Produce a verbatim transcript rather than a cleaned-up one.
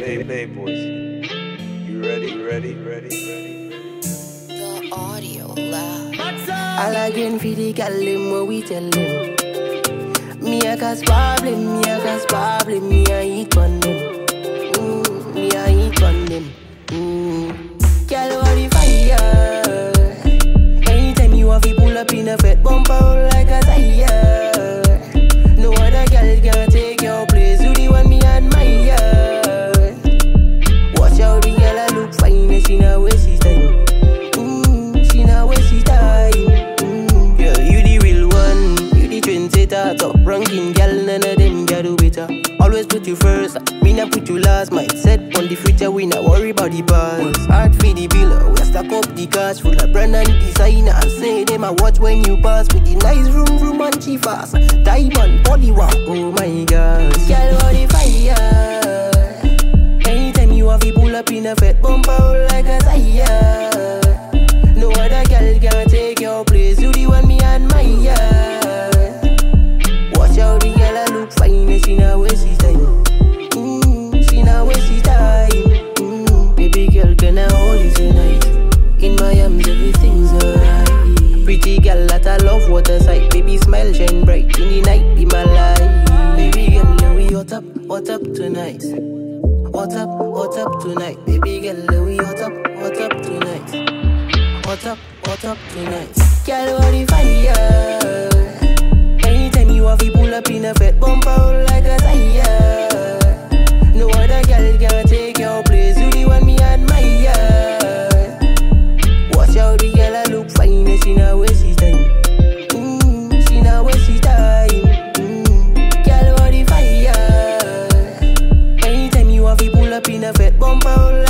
Hey, Playboys. You ready? You ready? You ready? You ready? The audio lab. All again for the gal them what we tell them. Me a cause problem, me a cause problem, me a eat on them. Mm, me a eat on them. Mm. Gal what the fire. Anytime you have to pull up in a fat bumper like a tire. No other gal can take your place. You the one me admire. Watch out the gal I look fine and she know where she's time. Mm, she know where she's time. Mm, girl you the real one, you the trendsetter. Top ranking gal, none of them gal do better. Always put you first, me not put you last. My set on the future, we not worry about the past. Hard for the bill, we stack up the cars full of brand and designer. I say them I watch when you pass with the nice room, room and cheap fast. Diamond, body walk, oh my god. Girl, what the fire. Anytime you have to pull up in a fat bumper like a tire. No other girl can take your place, you the one me admire. Watch out the girl I look fine and she know where she's time. Mm, she know where she's time. Mm, baby girl, can I hold you tonight? In my arms everything's alright. Pretty girl that I love, what a sight. Baby smile shine bright in the night, be my light. Baby girl, let we hot up, hot up tonight. Hot up, hot up tonight. Baby girl, let we hot up, hot up tonight. Hot up, hot up tonight. Girl, what the fire. Anytime you have to pull up in a fat bumper like a tire. No other girl can take your place, you the one me admire. Watch out the girl I look fine and she know where she's time. Mm, she know where she's time. Mm, girl, what the fire. Anytime you have to pull up in a fat bumper